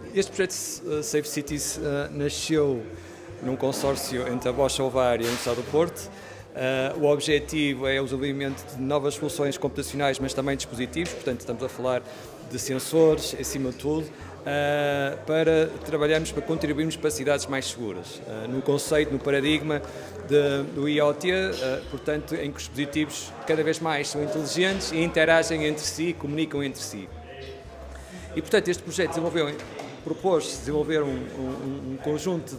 Este projeto Safe Cities nasceu num consórcio entre a Bosch Ovar e a Universidade do Porto. O objetivo é o desenvolvimento de novas soluções computacionais, mas também dispositivos, portanto estamos a falar de sensores, acima de tudo, para trabalharmos, para contribuirmos para cidades mais seguras. No conceito, no paradigma do IoT, portanto, em que os dispositivos cada vez mais são inteligentes e interagem entre si, comunicam entre si. E, portanto, este projeto propôs-se desenvolver um conjunto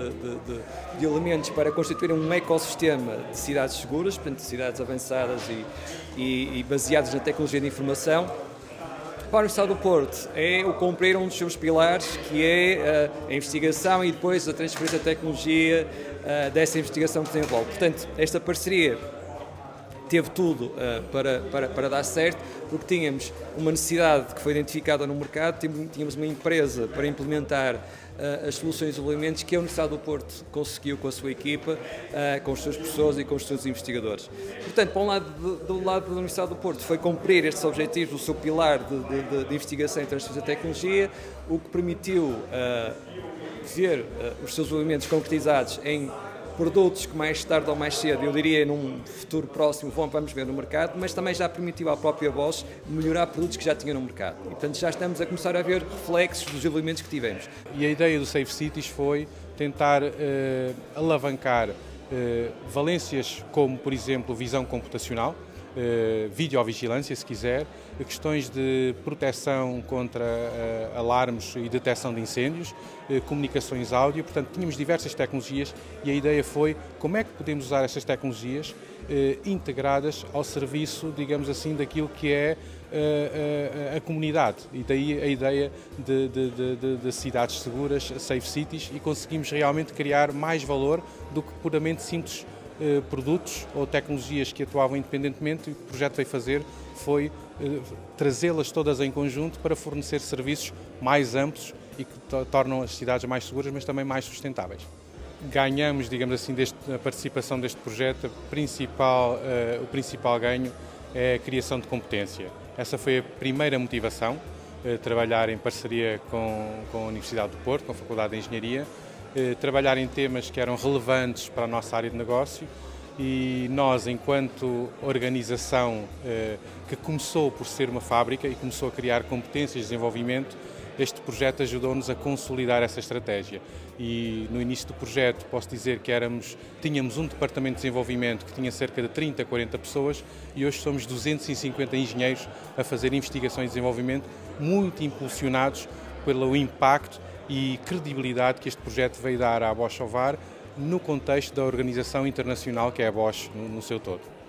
de elementos para constituir um ecossistema de cidades seguras, portanto, cidades avançadas e baseadas na tecnologia de informação. Para a Universidade do Porto é o cumprir um dos seus pilares, que é a investigação e depois a transferência da tecnologia dessa investigação que desenvolve. Portanto, esta parceria teve tudo para dar certo, porque tínhamos uma necessidade que foi identificada no mercado, tínhamos uma empresa para implementar as soluções e desenvolvimentos que a Universidade do Porto conseguiu com a sua equipa, com os seus professores e com os seus investigadores. Portanto, para um lado, do lado da Universidade do Porto, foi cumprir estes objetivos do seu pilar de investigação e transferência de tecnologia, o que permitiu ver os seus desenvolvimentos concretizados em produtos que mais tarde ou mais cedo, eu diria num futuro próximo, vamos ver no mercado, mas também já permitiu à própria Bosch melhorar produtos que já tinha no mercado. E, portanto, já estamos a começar a ver reflexos dos desenvolvimentos que tivemos. E a ideia do Safe Cities foi tentar alavancar valências como, por exemplo, visão computacional, videovigilância, se quiser, questões de proteção contra alarmes e detecção de incêndios, comunicações áudio. Portanto, tínhamos diversas tecnologias e a ideia foi como é que podemos usar essas tecnologias integradas ao serviço, digamos assim, daquilo que é a comunidade. E daí a ideia de cidades seguras, Safe Cities, e conseguimos realmente criar mais valor do que puramente simples produtos ou tecnologias que atuavam independentemente. E o que o projeto veio fazer foi trazê-las todas em conjunto para fornecer serviços mais amplos e que tornam as cidades mais seguras, mas também mais sustentáveis. Ganhamos, digamos assim, a participação deste projeto, o principal ganho é a criação de competência. Essa foi a primeira motivação, trabalhar em parceria com a Universidade do Porto, com a Faculdade de Engenharia, trabalhar em temas que eram relevantes para a nossa área de negócio, e nós, enquanto organização que começou por ser uma fábrica e começou a criar competências de desenvolvimento, este projeto ajudou-nos a consolidar essa estratégia. E no início do projeto posso dizer que tínhamos um departamento de desenvolvimento que tinha cerca de 30, 40 pessoas, e hoje somos 250 engenheiros a fazer investigação e desenvolvimento, muito impulsionados pelo impacto e credibilidade que este projeto veio dar à Bosch Ovar no contexto da organização internacional que é a Bosch no seu todo.